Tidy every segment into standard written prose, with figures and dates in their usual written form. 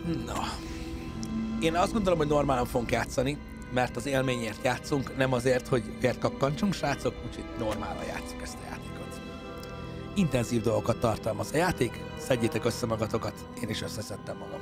Na. Én azt gondolom, hogy normálan fogunk játszani, mert az élményért játszunk, nem azért, hogy vért kakkantsunk, srácok, úgyhogy normálan játszunk ezt a játékot. Intenzív dolgokat tartalmaz a játék, szedjétek össze magatokat, én is összeszedtem magam.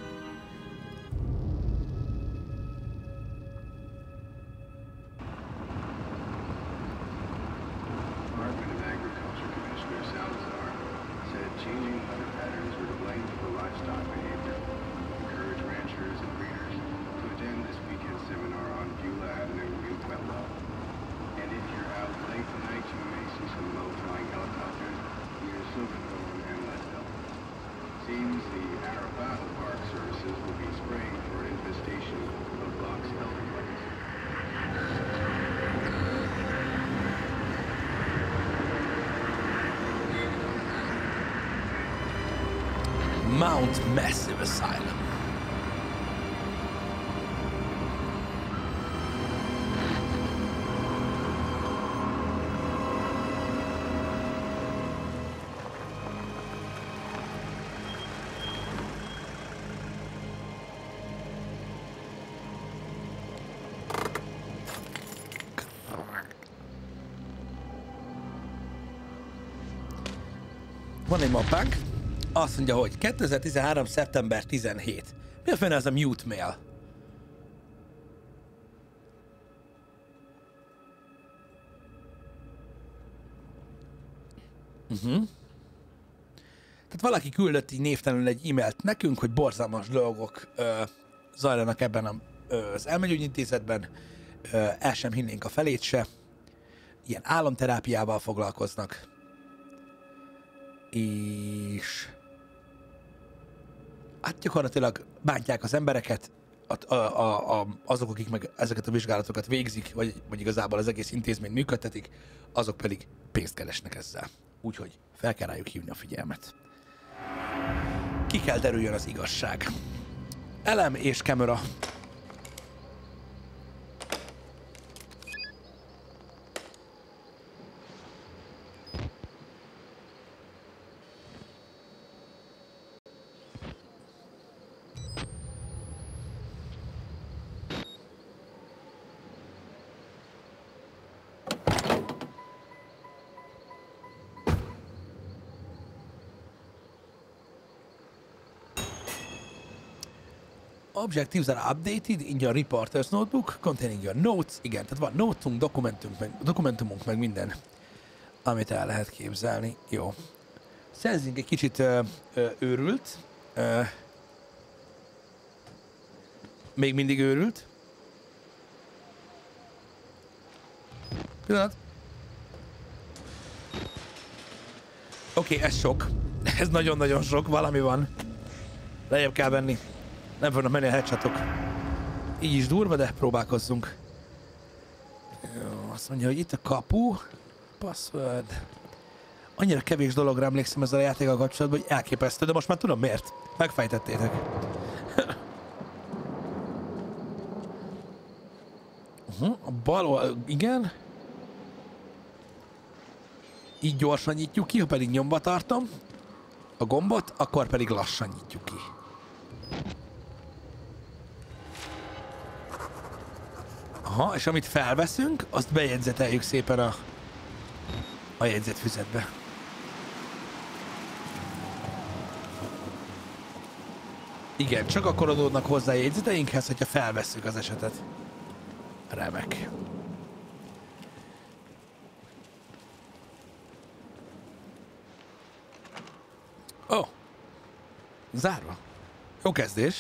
Mount Massive Asylum. Van egy mappánk. Azt mondja, hogy 2013. szeptember 17. Mi a fene ez a mute mail? Tehát valaki küldött így névtelenül egy e-mailt nekünk, hogy borzalmas dolgok zajlanak ebben az elmegyógyintézetben. El sem hinnénk a felét se. Ilyen álomterápiával foglalkoznak. És hát gyakorlatilag bántják az embereket, azok, akik meg ezeket a vizsgálatokat végzik, vagy igazából az egész intézményt működtetik, azok pedig pénzt keresnek ezzel. Úgyhogy fel kell rájuk hívni a figyelmet. Ki kell derüljön az igazság. Elem és kamera. Objectives are updated in your reporter's notebook containing your notes. Igen, tehát van notunk, dokumentumunk, meg minden, amit el lehet képzelni. Jó. Szenzing egy kicsit őrült. Még mindig őrült. Pillanat. Oké, ez sok. Ez nagyon-nagyon sok, valami van. Lejjebb kell venni. Nem fognak menni a headshotok. Így is durva, de próbálkozzunk. Jó, azt mondja, hogy itt a kapu. Password. Annyira kevés dologra emlékszem ezzel a játékkal kapcsolatban, hogy elképesztő, de most már tudom miért. Megfejtettétek. A bal, igen. Így gyorsan nyitjuk ki, ha pedig nyomba tartom a gombot, akkor pedig lassan nyitjuk ki. Aha, és amit felveszünk, azt bejegyzeteljük szépen a jegyzetfüzetbe. Igen, csak akkor adódnak hozzá jegyzeteinkhez, hogyha felvesszük az esetet. Remek. Ó. Oh. Zárva. Jó kezdés.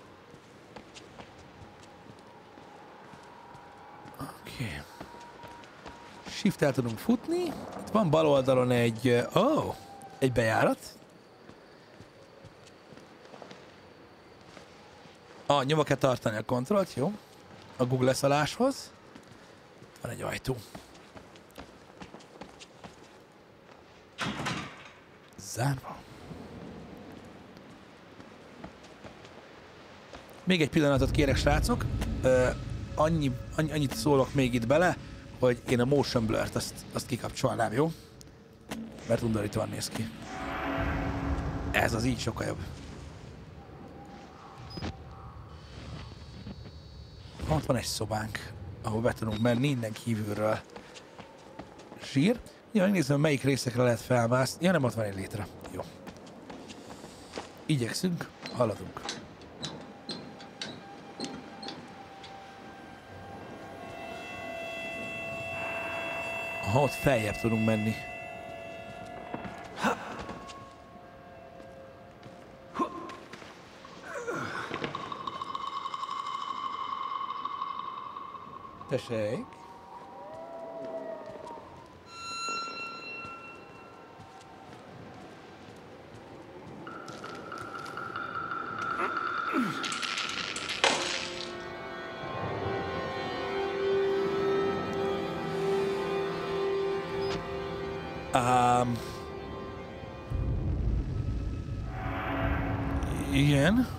Oké. Shift-tel tudunk futni. Itt van bal oldalon egy... egy bejárat. Nyomva kell tartani a kontrollt, jó. A Google leszaláshoz. Van egy ajtó. Zárva. Még egy pillanatot kérek, srácok. Annyit szólok még itt bele, hogy én a motion blur-t azt kikapcsolnám, jó? Mert undorítóan néz ki. Ez az így sokkal jobb. Ott van egy szobánk, ahol be tudunk menni innen kívülről. Zsír. Ja, megnézem, melyik részekre lehet felmászni. Ja, nem, ott van egy létre. Jó. Igyekszünk, haladunk. Aha, ott feljebb tudunk menni. Tessék. Igen.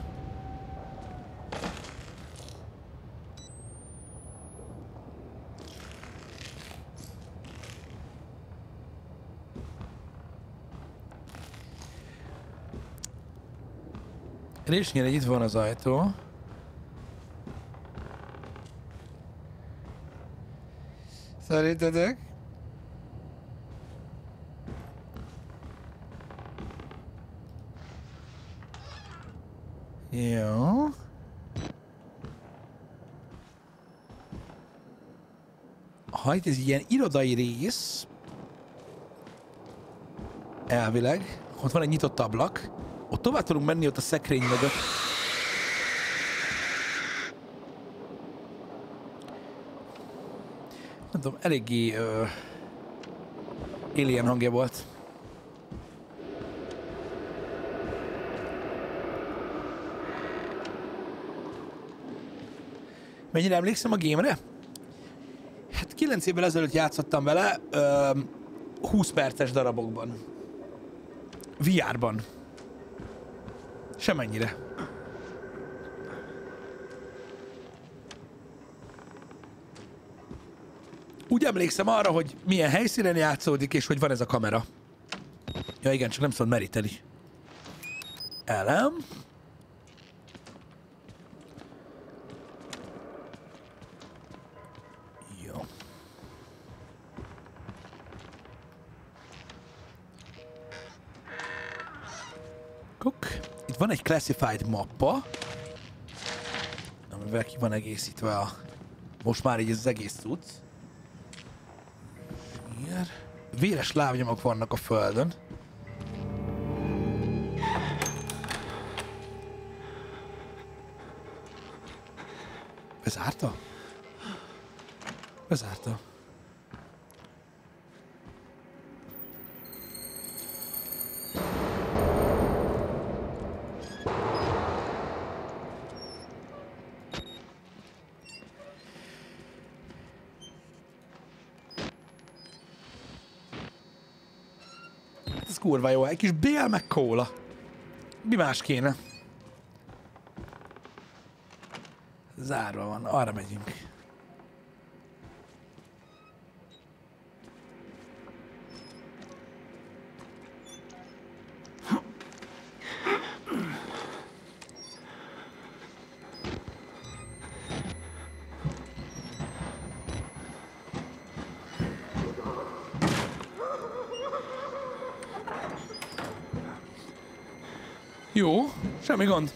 És igen, itt van az ajtó. Szerintetek? Jó. Ha itt ez ilyen irodai rész, elvileg, ott van egy nyitott ablak, ott tovább tudunk menni ott a szekrény mögött. Nem tudom, eléggé alien hangja volt. Mennyire emlékszem a gémre? Hát 9 évvel ezelőtt játszottam vele 20 perces darabokban. VR-ban. Semennyire. Úgy emlékszem arra, hogy milyen helyszínen játszódik, és hogy van ez a kamera. Ja igen, csak nem szabad meríteni. Elem. Jó. Itt van egy classified mappa, amivel ki van egészítve a... Most már így ez az egész cucc. Véres lábnyomok vannak a földön. Bezárta? Bezárta. Ez kurva jó, egy kis bél meg kóla. Mi más kéne? Zárva van, arra megyünk. Jó, semmi gond.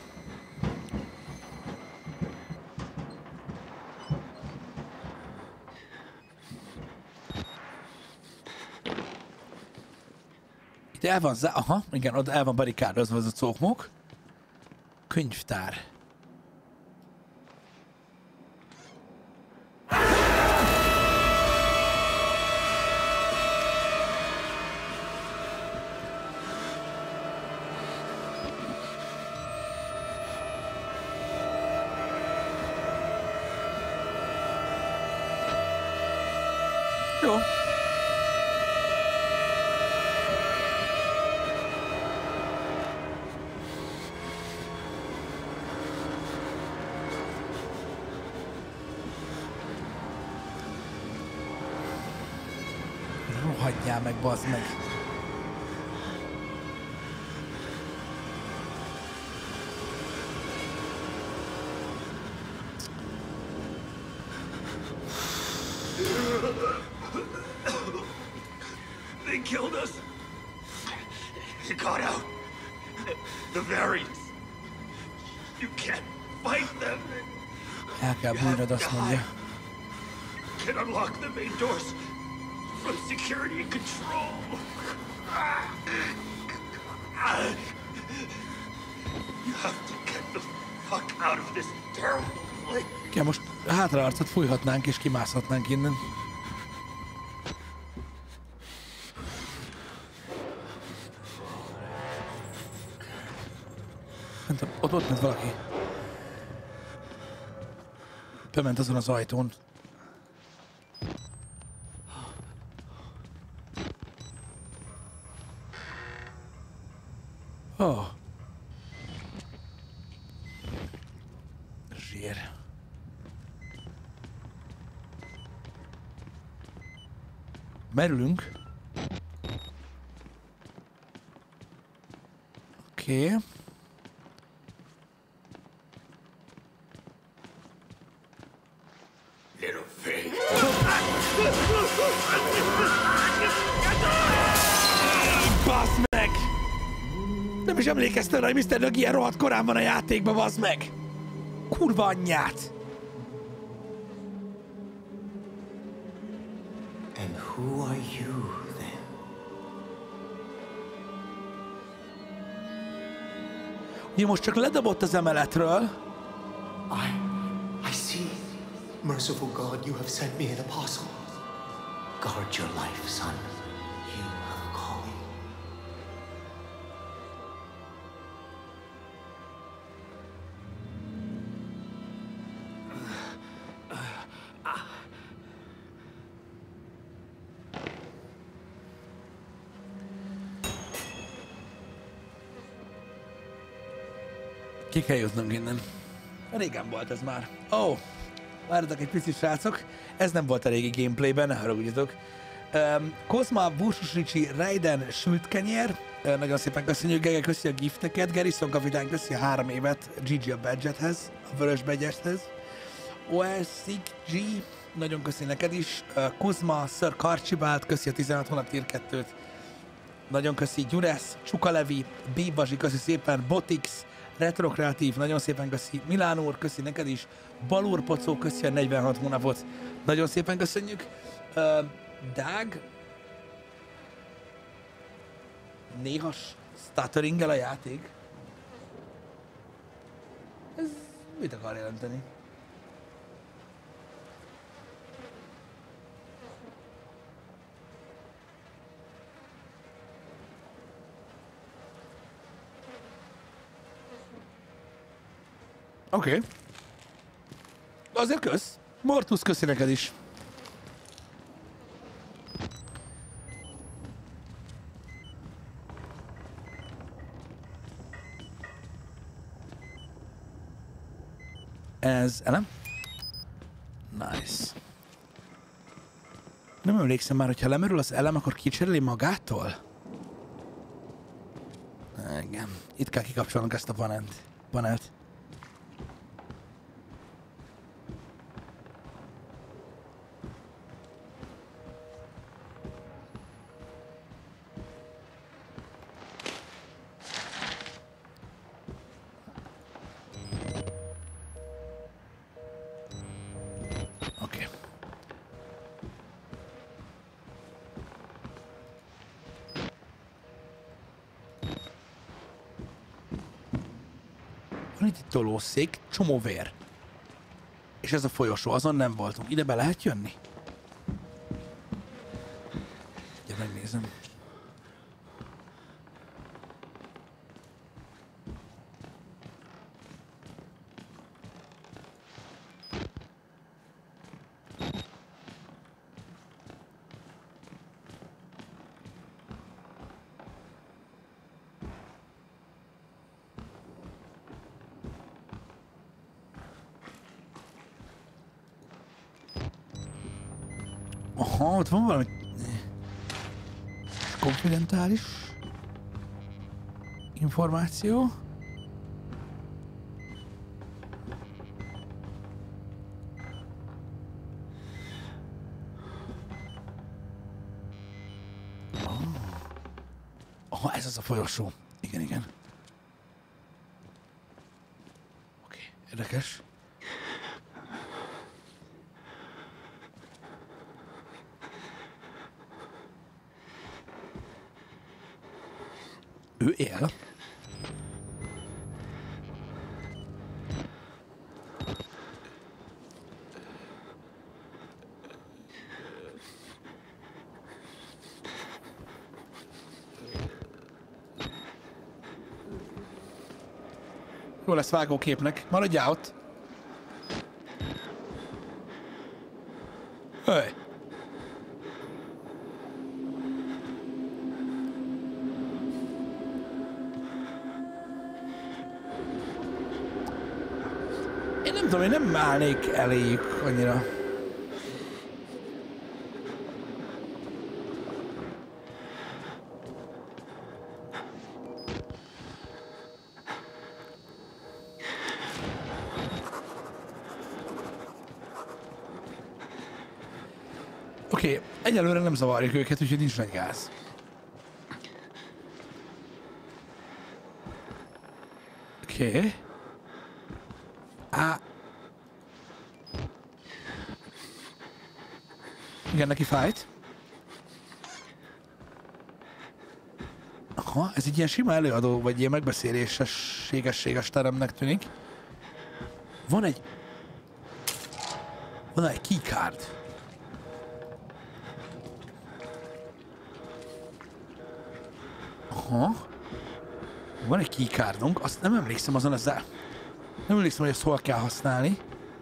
Itt el van aha, igen, ott el van barikádozva az a cókmok. Könyvtár. Jó. Rohadjál meg, bazd meg. killed us. You got out. The variants. You can't fight them. El kell bújnod, azt mondja. Can unlock the main doors from security and control. You have to get the fuck out of this terrible place. Ja, most hátraarcot fújhatnánk és kimászhatnánk innen. Ott ment valaki. Bement azon az ajtón. Oh. Zsír. Merülünk. Oké. Okay. Little pig. Bassz meg! Nem is emlékeztem rá, hogy Mr. Dog ilyen rohadt korán van a játékban, bassz meg! Kurva anyját! And who are you then? Ugye most csak ledobott az emeletről. I see. Merciful God, you have sent me an apostle. Guard your life, son. You have a calling. Ki kell jutnunk innen. Régen volt ez már. Ó, várjatok egy picit, srácok. Ez nem volt a régi gameplayben, ne haragudjatok. Kozma, Búsus Ricsi, Raiden, Sült Kenyér. Nagyon szépen köszönjük, Gege, köszi a gifteket. Gerison kapitány, köszi a 3 évet GG a badgethez, a vörös badgethez. OSG, nagyon köszi neked is. Kozma, Sir Karcsibált, köszi a 16 hónap tier 2-t. Nagyon köszi Gyuresz, Csukalevi, B. Bazsi, köszi szépen, Botix, Retrokreatív, nagyon szépen köszi, Milán úr, köszi neked is, Balúr Pocó, köszi a 46 hónapot, nagyon szépen köszönjük. Dág, néha stutteringgel a játék. Ez mit akar jelenteni? Oké. Okay. Azért kösz. Mortus, köszi neked is. Ez elem? Nice. Nem emlékszem már, hogyha lemerül az elem, akkor kicseréli magától? Igen. Itt kell kikapcsolnunk ezt a panelt. Van itt egy tolószék, csomó vér. És ez a folyosó, azon nem voltunk. Ide be lehet jönni? Ugye megnézem. Aha, ott van valami konfidentális információ. Oh. Aha, ez az a folyosó. Igen, igen. Oké, érdekes. Ő él. Jó lesz vágóképnek. Maradjál ott. Höj. Én nem tudom, én nem állnék eléjük annyira. Oké, egyelőre nem zavarjuk őket, úgyhogy nincs nagy gáz. Oké. Igen, neki fájt. Aha, ez egy ilyen sima előadó, vagy ilyen megbeszéléses teremnek tűnik. Van egy keycard. Aha. Van egy keycardunk, azt nem emlékszem azon ezzel. Nem emlékszem, hogy ezt hol kell használni.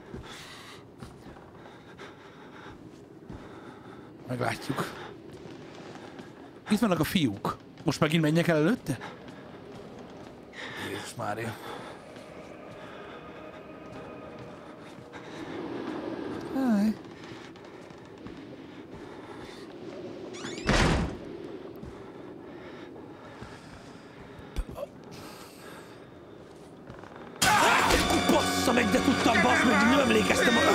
Meglátjuk. Itt vannak a fiúk. Most megint menjek el előtte? Jézus Mária. Háj. Bassza meg, de tudtam, bassz meg, nem emlékeztem a...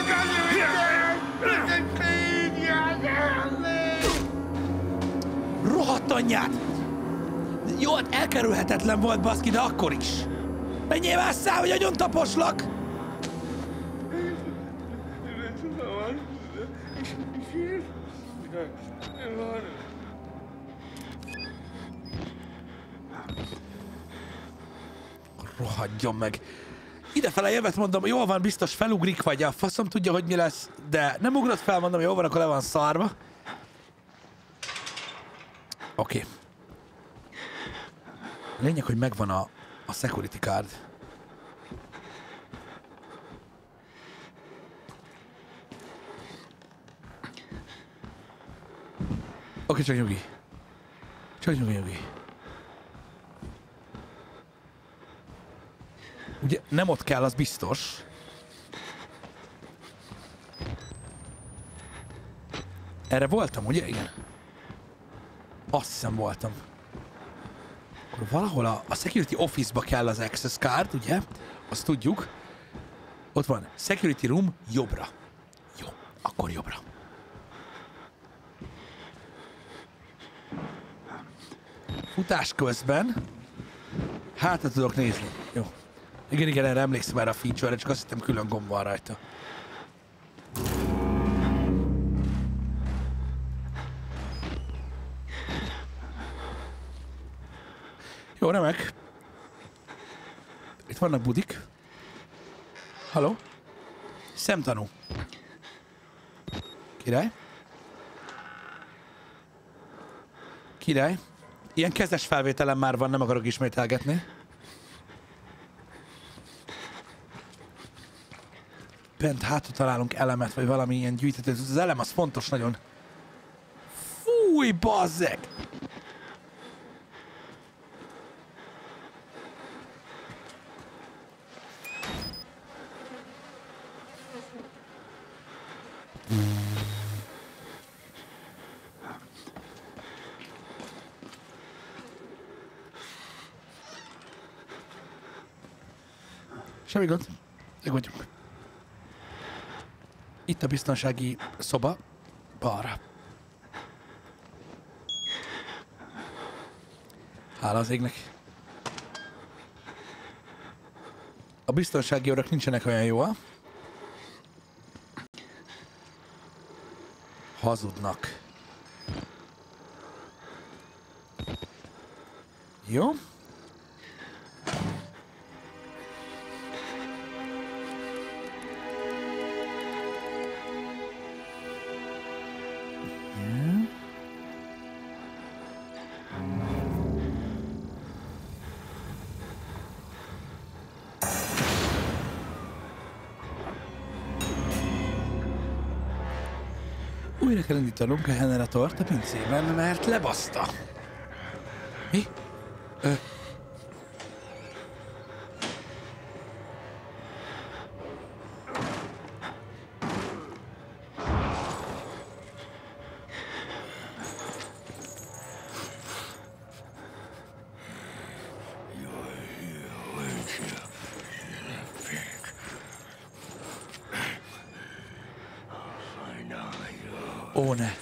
Rohadt anyját! Jó, hát elkerülhetetlen volt, baszki, de akkor is. Menjél másszál, hogy agyon taposlak! Rohadjon meg. Idefele jövet, mondom, jól van, biztos felugrik, vagy a faszom tudja, hogy mi lesz, de nem ugrott fel, mondom, jól van, akkor le van szarva. Oké. Lényeg, hogy megvan a security card. Oké, csak nyugi. Csak nyugi. Ugye nem ott kell, az biztos. Erre voltam, ugye? Igen. Azt hiszem voltam. Akkor valahol a security office-ba kell az access card, ugye? Azt tudjuk. Ott van. Security room jobbra. Jó, akkor jobbra. Futás közben hátra tudok nézni. Jó. Igen, erre emlékszem erre a feature-re, csak azt hittem külön gomb van rajta. Jó, remek. Itt vannak budik. Halló? Szemtanú. Király? Király? Ilyen kezes felvételem már van, nem akarok ismételgetni. Bent hátra találunk elemet, vagy valami ilyen gyűjtető. Az elem az fontos nagyon. Fúj, bazzeg! Semmi gond. Meg vagyunk. Itt a biztonsági szoba. Balra. Hála az égnek. A biztonsági őrök nincsenek olyan jóak. Hazudnak. Jó. Újra kell indítanunk a generatort a pincében, mert lebaszta. Mi? Ó, ne.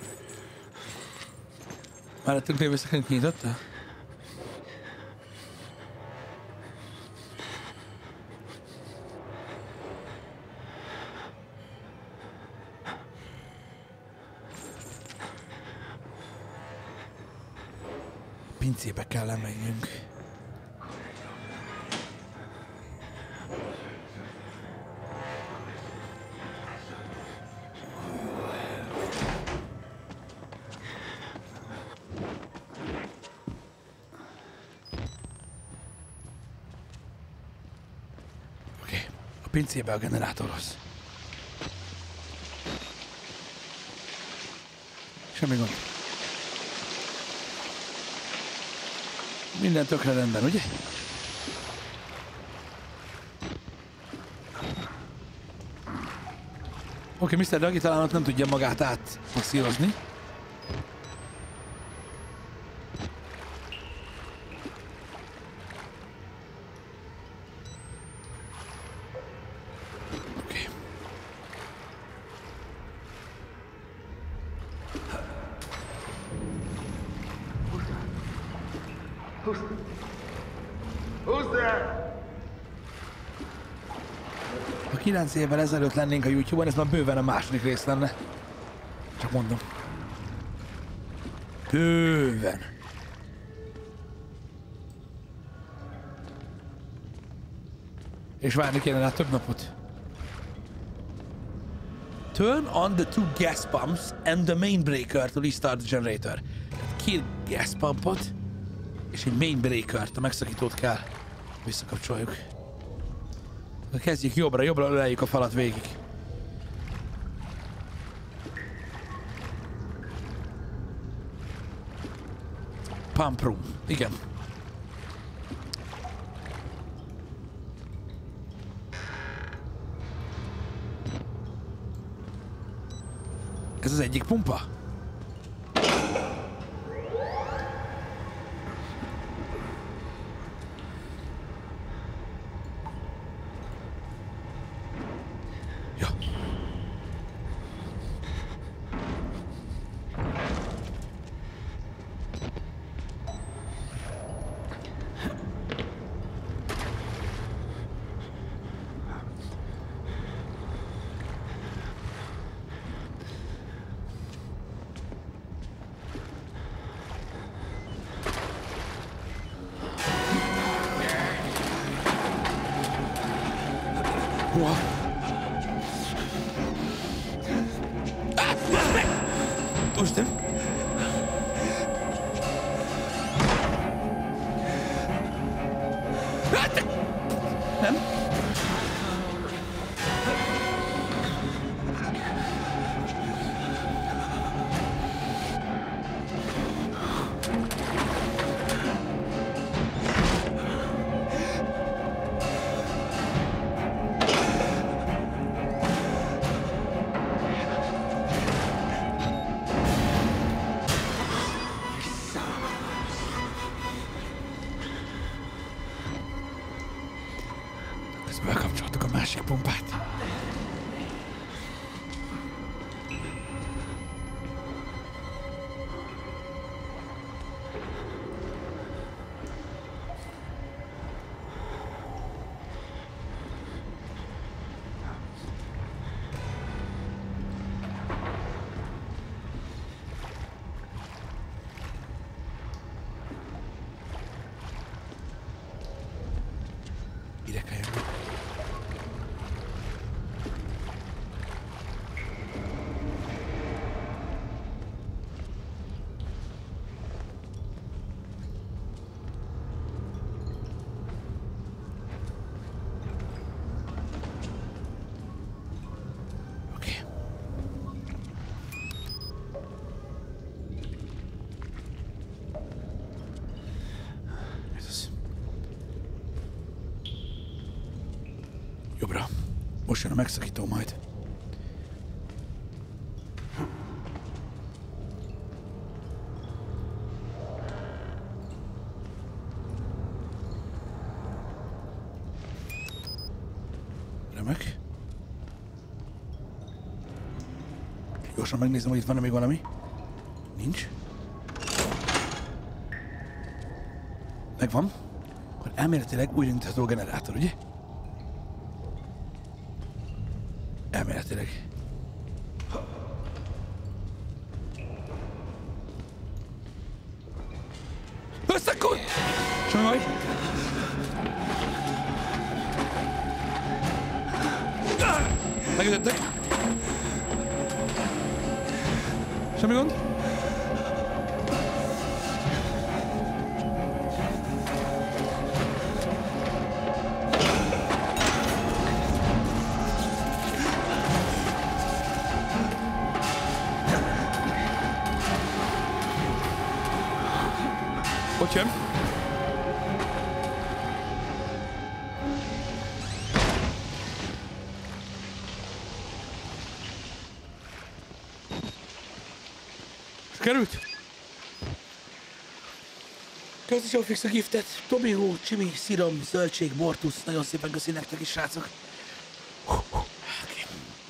Már ettünk lévőszekrét nyitotta? Pincébe kell lemegyünk. Pincébe a generátorhoz. Semmi gond. Minden tökre rendben, ugye? Oké, Mr. Dagi talán ott nem tudja magát átpasszírozni. Ha 9 évvel ezelőtt lennénk a YouTube-on, ez már bőven a második rész lenne. Csak mondom. Bőven. És várni kéne rá több napot. Turn on the two gas pumps and the main breaker to restart the generator. Két gas pumpot és egy main breakert, a megszakítót kell. Visszakapcsoljuk. Kezdjük jobbra öleljük a falat végig. Pump room. Igen. Ez az egyik pumpa? Ja. Wow. Ah, bazd meg! Úristen! Nem? Bekapcsoltuk a másik pumpát. Jobbra. Most jön a megszakító majd. Remek. Gyorsan megnézem, hogy itt van-e még valami. Nincs. Megvan. Akkor elméletileg úgy indítható a generátor, ugye? Elméletileg. Összekont! Semmi baj. Megütöttek. Semmi gond. Ott jön. Került? Köszönöm fix a giftet. Tobió, Csimi, szirom, zöldség, bortusz. Nagyon szépen köszi nektek is, srácok. Okay.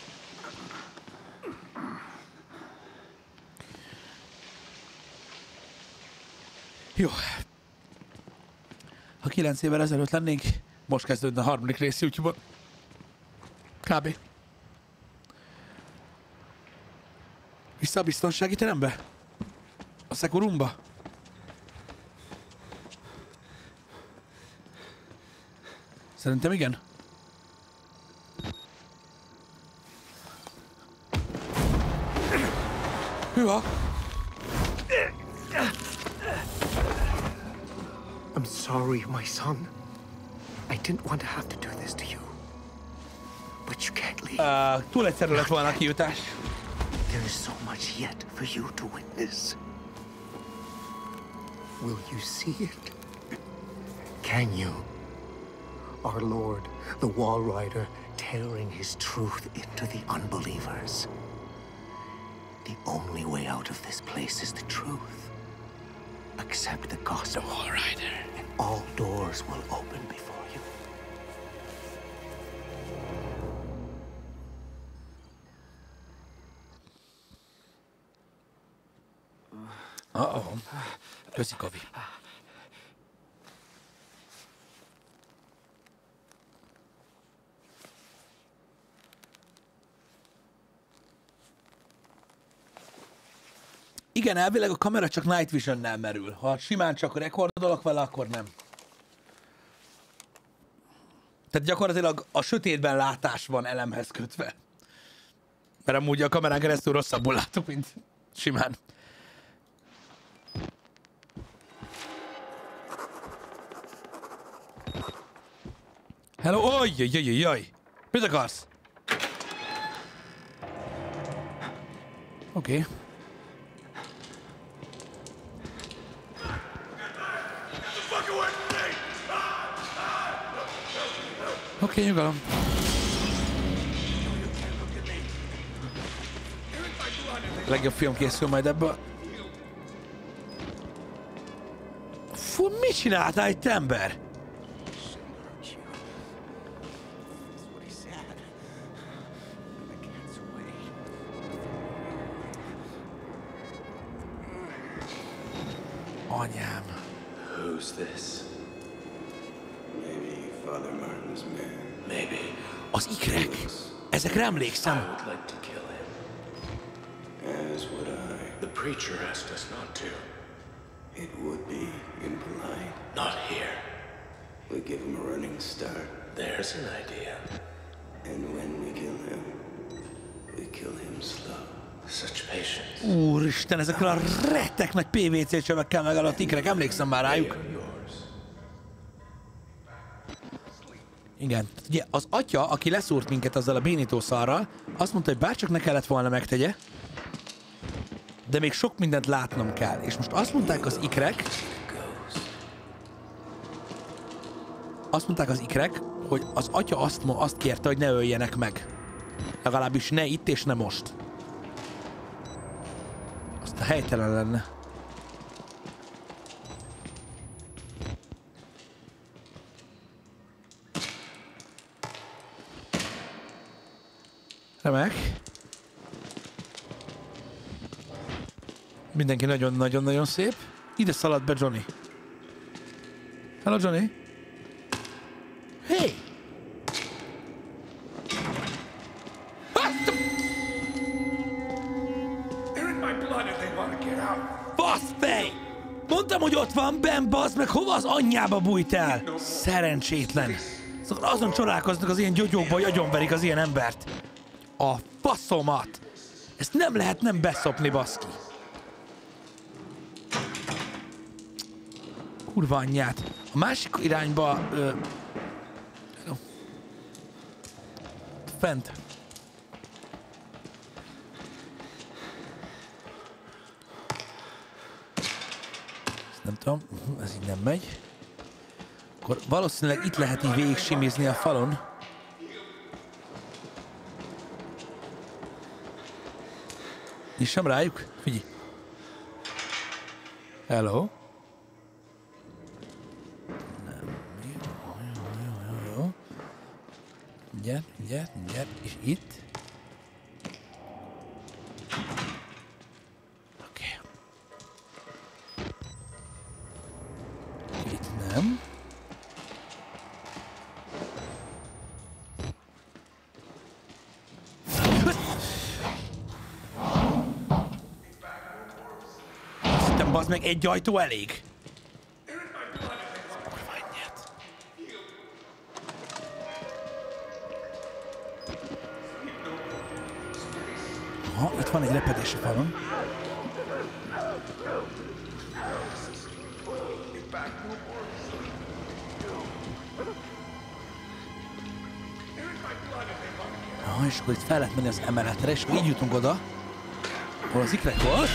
Jó. Ha 9 évvel ezelőtt lennénk, most kezdődne a harmadik rész YouTube-on. Kb. Vissza a biztonsági terembe? A Sekurumba? Szerintem igen. Hűha! I'm sorry, my son. I didn't want to have to do this to you. But you can't leave. Túl egyszerű lett volna a kijutás. There is so much yet for you to witness. Will you see it? Can you? Our Lord, the Wall Rider, tearing his truth into the unbelievers. The only way out of this place is the truth. Accept the gospel. The Wall Rider. And all doors will open before you. Uh-oh. Köszi, Kovi. Igen, elvileg a kamera csak Night Vision-nel merül. Ha simán csak rekordolok vele, akkor nem. Tehát gyakorlatilag a sötétben látás van elemhez kötve. Mert amúgy a kamerán keresztül rosszabbul látok, mint simán. Hello, ojjjjjjjjjj! Mit akarsz? Oké. Oké, nyugalom. Legjobb film készül majd ebből. Fú, mit csináltál itt, ember? Anyám. Who's this? Maybe Father Martin's man. Maybe. Az ikrek. Ezekre emlékszem. I would like to kill him. As would I. The preacher asked us not to. It would be impolite. Not here. We give him a running start. There's an idea. And when we kill him, we kill him slow. Such patience. Úristen, ezekről a rettek nagy PVC csövekkel megalott ikrek, emlékszem már rájuk. Igen, ugye az atya, aki leszúrt minket azzal a bénító szarral, azt mondta, hogy bárcsak ne kellett volna megtegye, de még sok mindent látnom kell. És most azt mondták az ikrek, hogy az atya azt kérte, hogy ne öljenek meg. Legalábbis ne itt és ne most. Aztán helytelen lenne. Remek. Mindenki nagyon-nagyon-nagyon szép. Ide szaladt be Johnny. Hello, Johnny. Hey! Basz fej! Mondtam, hogy ott van, Ben, bazd meg, hova az anyjába bújt el? Szerencsétlen. Szóval azon csodálkoznak az ilyen gyógyókban, hogy agyonverik az ilyen embert. A faszomat! Ezt nem lehet nem beszopni, baszki. Kurva anyját. A másik irányba... Fent. Ezt nem tudom, ez így nem megy. Akkor valószínűleg itt lehet így végig simizni a falon. Nyissam rájuk? Figyelj. Hello. Nem. Jó. Mindjárt. És itt. Oké. Itt nem. Az meg egy ajtó elég. Aha, itt van egy repedés a falon. Aha, és akkor itt fel lehet menni az emeletre, és így jutunk oda, ahol az ikrek volt.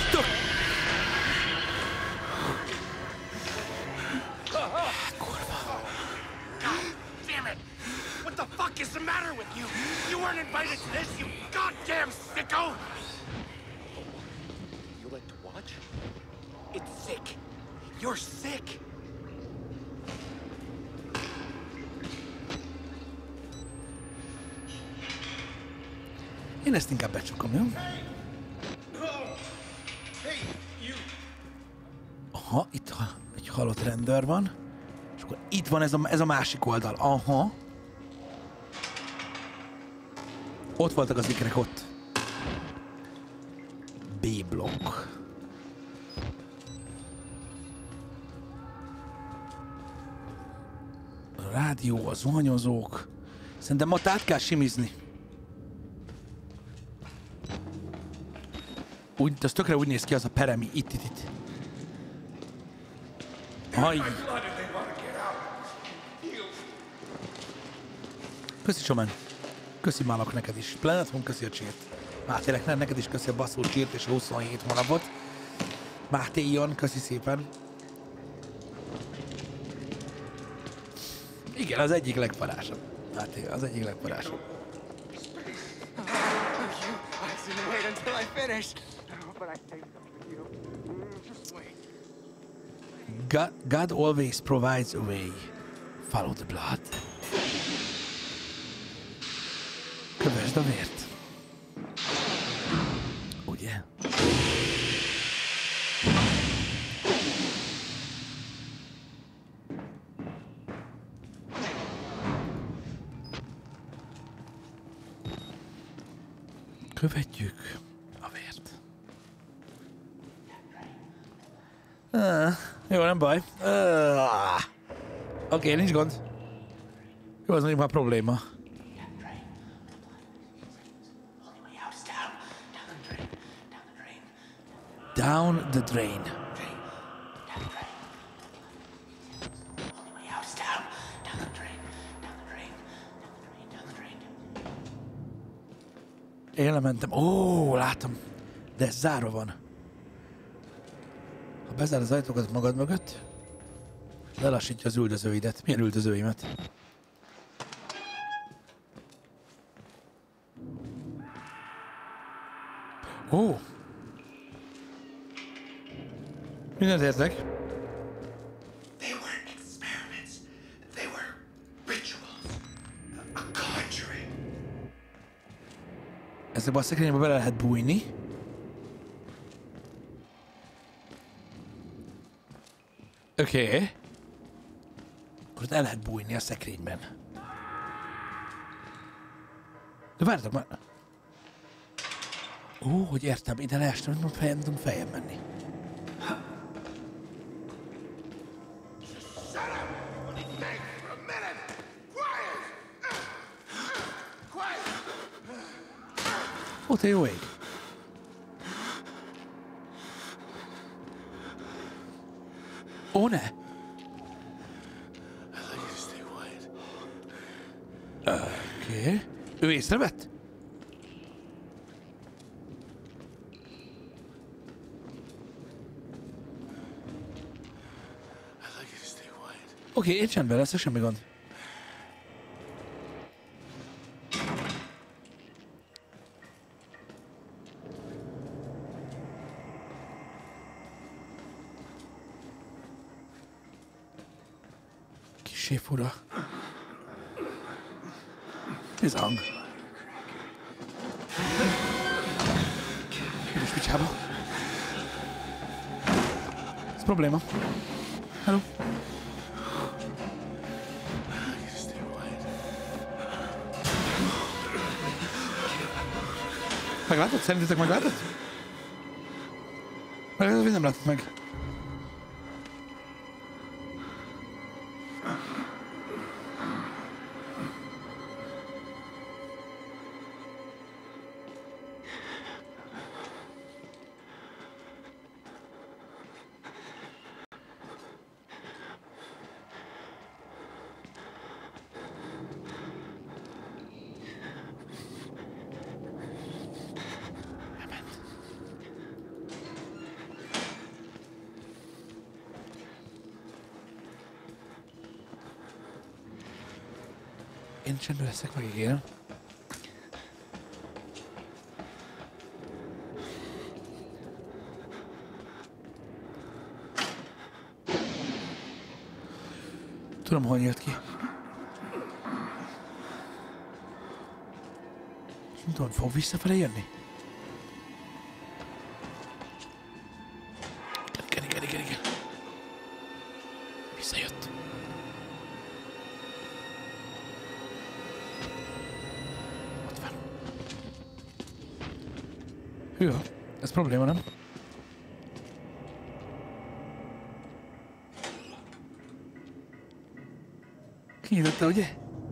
Én ezt inkább becsukom, jó? Aha, itt egy halott rendőr van. És akkor itt van ez a másik oldal. Aha. Ott voltak az ikrek, ott. B-blokk. A rádió, a zuhanyozók. Szerintem ott át kell simizni. Az tökre úgy néz ki az a peremi. Itt. Aj. Köszi, Somen. Köszi Málok neked is. Planeton, köszi a csírt. Mátének neked is köszi a basszú csírt és a 27 hónapot. Máté Ion, köszi szépen. Igen, az egyik legparásabb. Máté, az egyik legparásabb. God always provides a way. Follow the blood. Kövesd a vért. Ugye? Követjük a vért. Jó, nem baj. Oké, nincs gond. Jó, az mondjuk már probléma. Down the drain. Én lementem. Ó, látom. De ez zárva van. Ha bezár az ajtókat magad mögött, lelassítja az üldözőidet. Milyen üldözőimet? Ó. Mindent értek. They weren't experiments. They were rituals. A conjuring. Ezekbe a szekrényekbe bele lehet bújni. Oké. Akkor ott el lehet bújni a szekrényben. De várjatok már. Ó, hogy értem, ide leestem, nem tudunk feljebb menni. Ó, te jó ég. Ó, ne! Oké. Ő észrevett? Oké, én csendben lesz, semmi gond. Kissé fura. Ez a hang. Üdös picsába. Ez probléma. Hello. Meglátod? Szerintetek meglátod? Meglátod, vagy nem látod meg? Én csendben leszek, megígérem. Tudom, hol nyílt ki. Nem tudom, fog visszafele jönni? Igen. Visszajött. Ott van. Hűha, ez probléma, nem? Kinyitotta, ugye?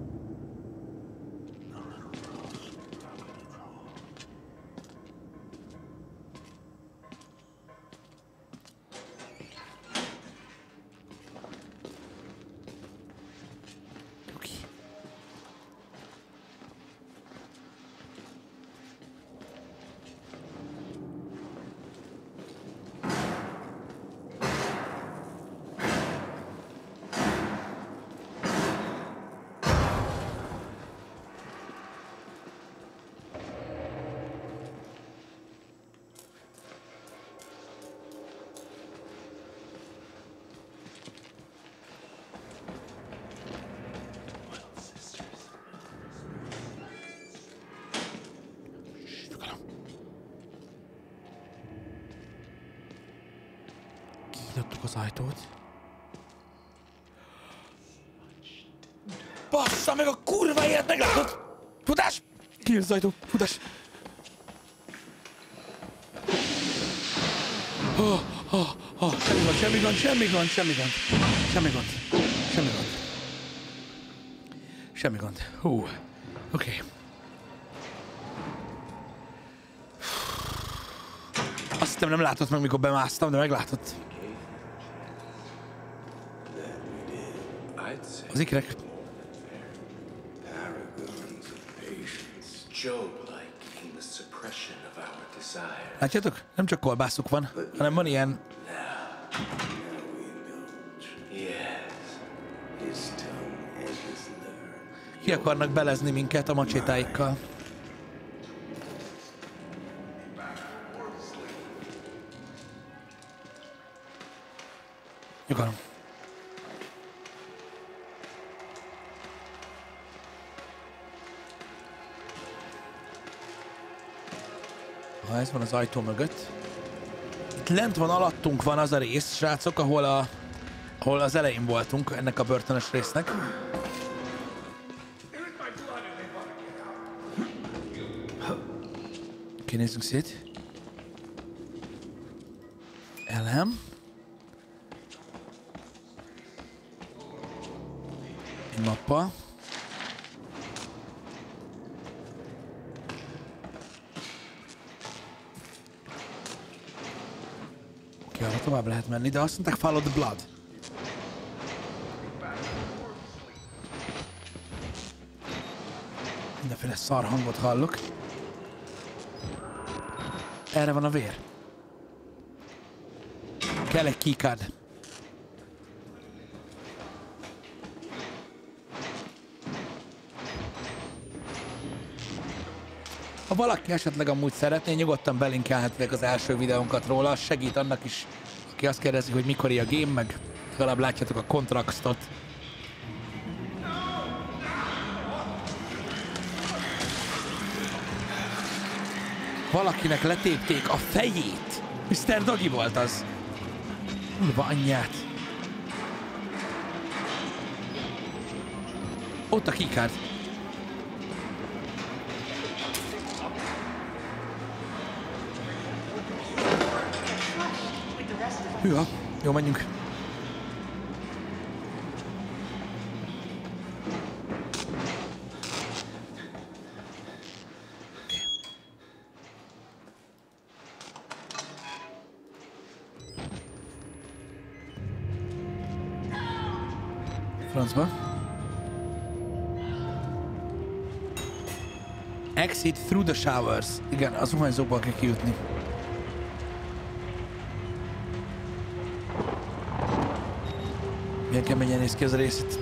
Kinyitottuk az ajtót. Bassza meg a kurva élet, meglátod! Futás! Kinyílt az ajtó, futás! Semmi gond. Hú, oké. Azt hittem nem látott meg, mikor bemásztam, de meglátott. Az ikrek. Látjátok? Nem csak kolbászuk van, hanem van ilyen... Ki akarnak belezni minket a macsétáikkal. Nyugalom. Ha ez van az ajtó mögött. Itt lent van, alattunk van az a rész, srácok, ahol az elején voltunk ennek a börtönös résznek. Oké, nézzünk szét. Elem. Egy mappa. Oké, arra tovább lehet menni, de azt mondták, follow the blood. Mindenféle szar hangot hallok. Erre van a vér. Kell egy keycard. Ha valaki esetleg amúgy szeretné, nyugodtan belinkelhetitek az első videónkat róla, az segít annak is, aki azt kérdezi, hogy mikor a game, meg legalább látjátok a kontraktot. Valakinek letépték a fejét. Mr. Doggy volt az. Kurva anyját. Ott a keycard. Hűha, jó, menjünk. Francba. Exit through the showers. Igen, az zuhanyzókból kell kijutni. Milyen keményen néz ki ez a rész itt.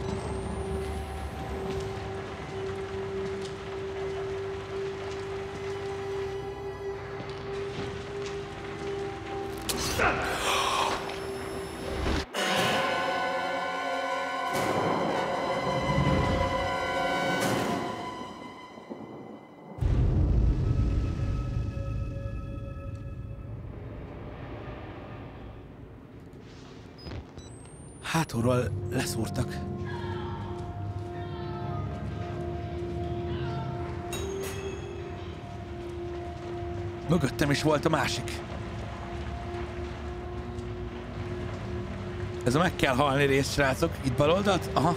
Hátulról leszúrtak. Mögöttem is volt a másik. Ez a meg kell halni rész, srácok. Itt bal oldalt? Aha.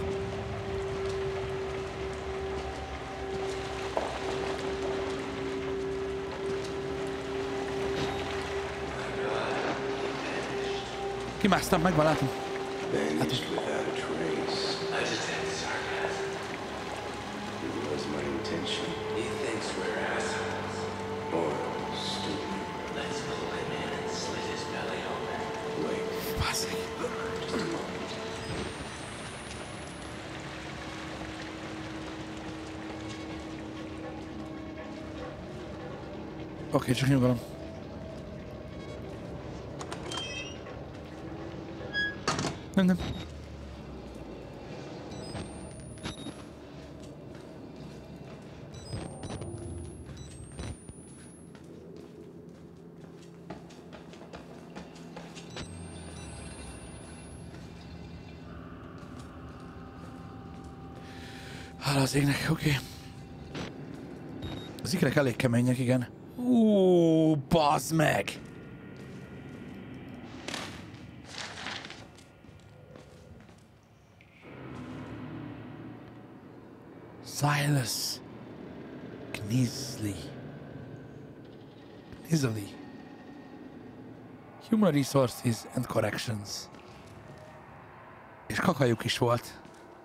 Kimásztam, megvan, látom. Vanished without a trace. I detect sarcasm. It was my intention. He thinks we're assholes. Or stupid. Let's pull him in and slit his belly open. Wait. Baszeg. Just a moment. Oké, csak nyugalom. Nem. Hála az égnek, oké. Az ikrek elég kemények, igen. Bazd meg! Silas Knisley. Human Resources and Corrections. És kakajuk is volt.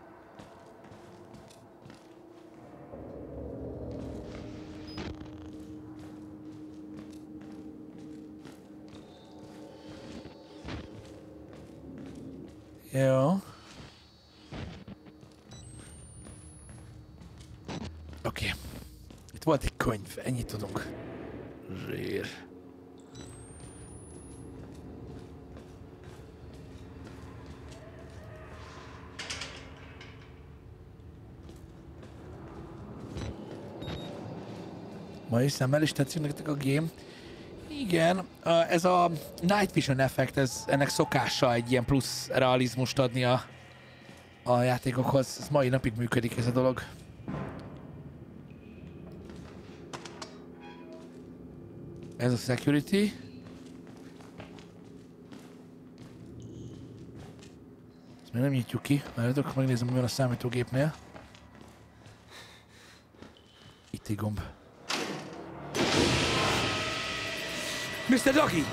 Jó. Oké. Itt volt egy könyv, ennyit tudunk. Zsír. Ma is szemmel is tetszik nektek a game. Igen, ez a Night Vision effekt, ennek szokása egy ilyen plusz realizmust adni a játékokhoz. Ez mai napig működik ez a dolog. Ez a security. Ezt még nem nyitjuk ki, mert megnézem, mi van a számítógépnél. Itt egy gomb. Mr. Doggy!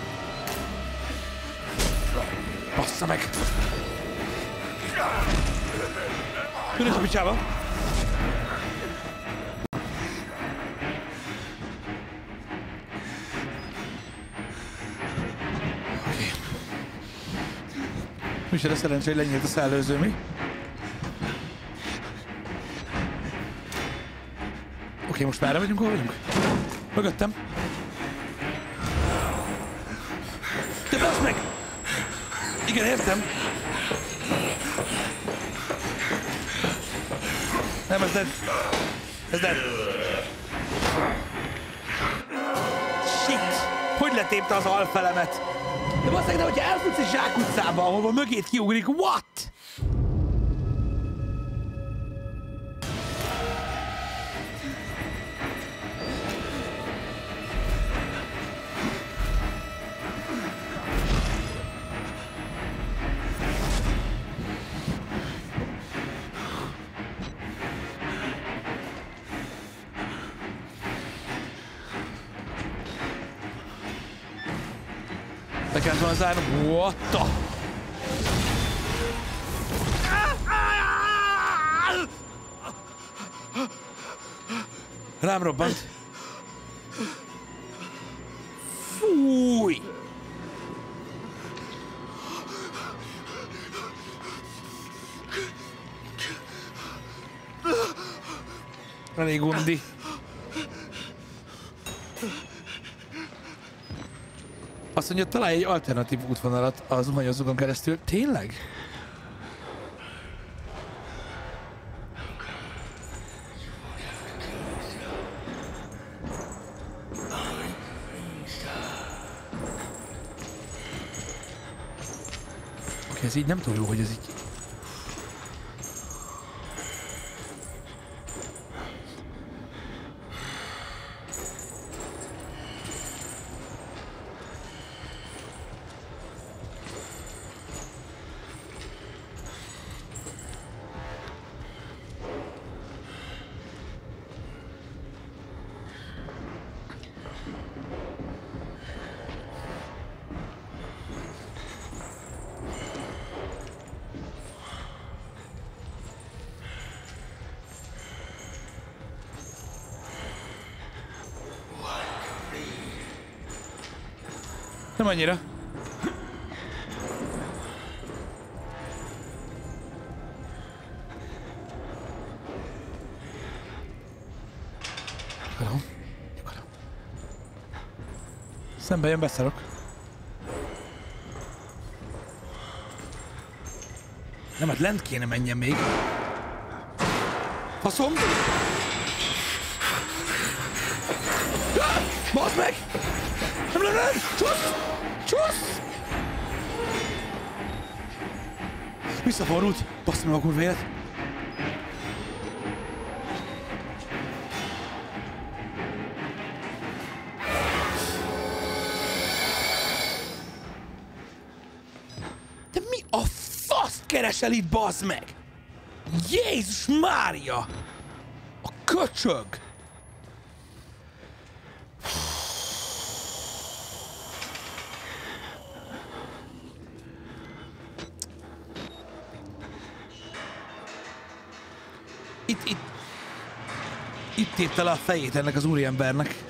Bassza meg! Jönnek a picsába! Oké. Micsoda szerencsé, hogy lenyílt a szellőző, mi? Oké, most merre vagyunk, hol vagyunk? Mögöttem. Te bassz meg! Igen, értem. Nem, ez dead. Ez dead. Shit! Hogy letépte az alfelemet? De bassz meg, de hogyha elfutsz egy zsákutcába, ahol mögét kiugrik, what? Le kellett volna zárnom. What the? Rám robbant. Fúj! Elég undi. Azt mondja, találj egy alternatív útvonalat az zuhanyozókon keresztül. Tényleg? Oké, ez így nem túl jó, hogy ez így... Nem annyira. Nyugodom. Nyugodom. Szembe jön, beszarok. Nem, hát lent kéne menjen még. Faszom! Baszd meg! Nem! Csusz! Csusz! Visszafordult! Bassza meg a kurva élet! De mi a faszt keresel itt, bazd meg? Jézus Mária! A köcsög! Itt tépte le a fejét ennek az úriembernek.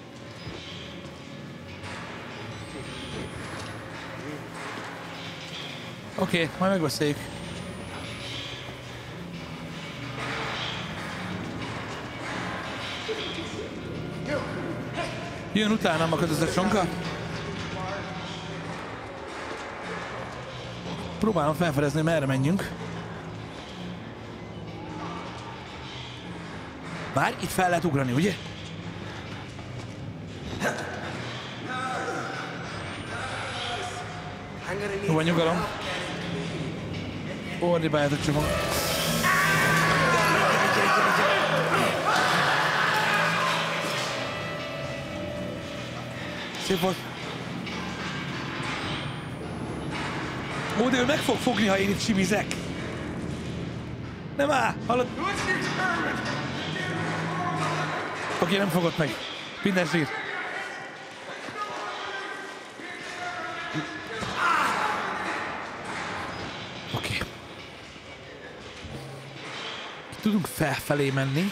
Oké, majd megbeszéljük. Jön utánam a kötözött sonka. Próbálom felfedezni, merre menjünk. Már itt fel lehet ugrani, ugye? Jó van, nyugalom. Ordibáljátok csak magam. Szép volt. Ó, de ő meg fog fogni, ha én itt simizek. Nem áll, hallod? Oké, nem fogott meg. Minden zsír. Oké. Tudunk felfelé menni.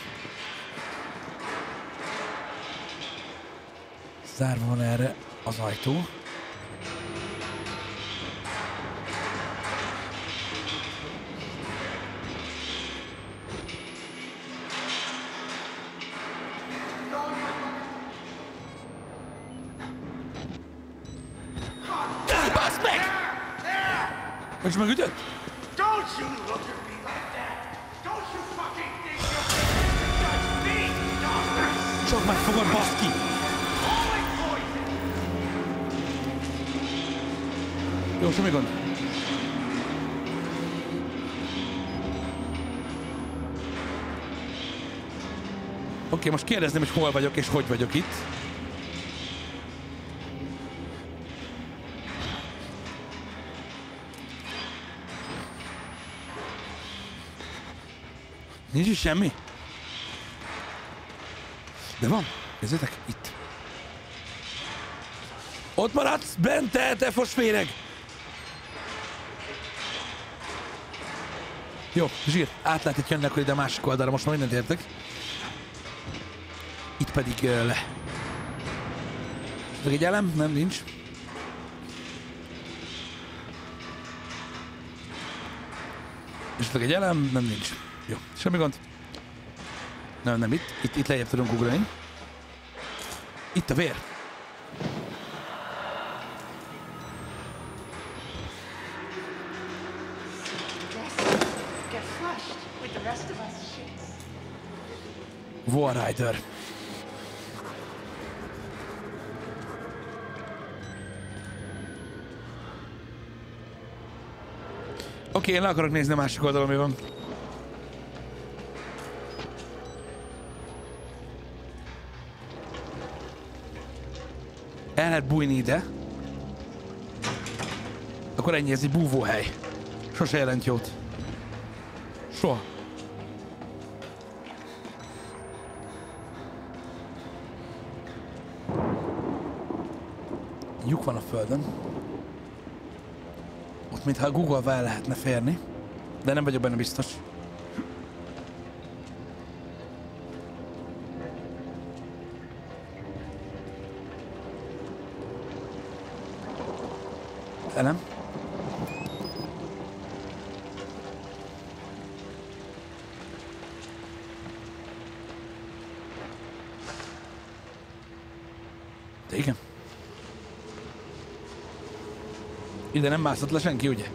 Zárva van erre az ajtó. Basz meg! Most megütött? Don't you look at me like that! Don't you fucking think you're judge me, Doctor! Csak megfogod, baszki! Holy poison! Jó, semmi gond. Oké, most kérdezném, hogy hol vagyok és hogy vagyok itt. Nincs is semmi? De van. Nézzétek, itt. Ott maradsz bent, te fosféreg! Jó, zsír. Át lehet itt jönni akkor ide a másik oldalra, most már mindent értek. Itt pedig le. Egy elem? Nem, nincs. És egy elem? Nem, nincs. Jó, semmi gond. Nem, itt lejjebb tudunk ugrani. Itt a vér. Get flushed with the rest of us shits. War Rider. Oké, én le akarok nézni a másik oldalon, mi van. El lehet bújni ide. Akkor ennyi, ez egy búvóhely. Sose jelent jót. Soha. Lyuk van a földön. Ott mintha Google-val el lehetne férni. De nem vagyok benne biztos. De nem. De igen. Ide nem mászott le senki, ugye?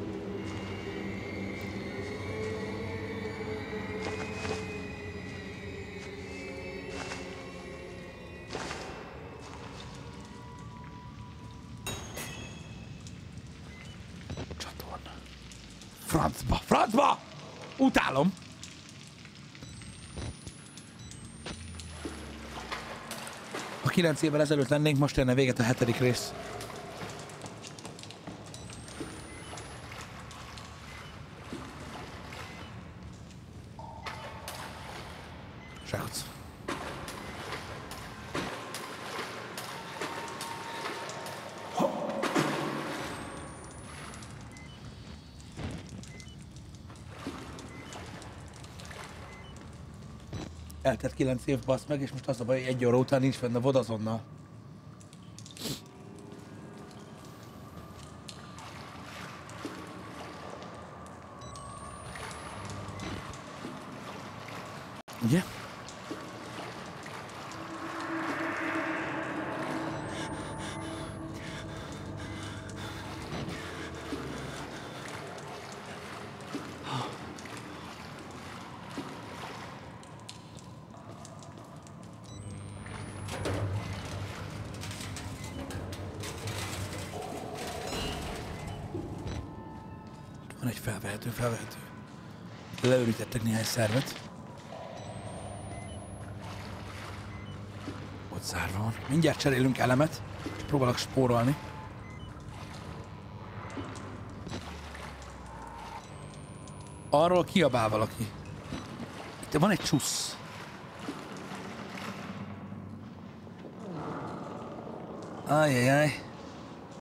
Csatorna. Francba! Francba! Utálom! Ha 9 évvel ezelőtt lennénk, most lenne véget a 7. rész. Zsákutsz. Eltett 9 év, basz meg, és most az a baj, hogy 1 óra után nincs fenn a VOD azonnal. Ugye? Van egy felvehető. Leürítettek néhány szervet. Ott zárva van. Mindjárt cserélünk elemet. Próbálok spórolni. Arról kiabál valaki. Itt van egy csusz. Ajjajjaj.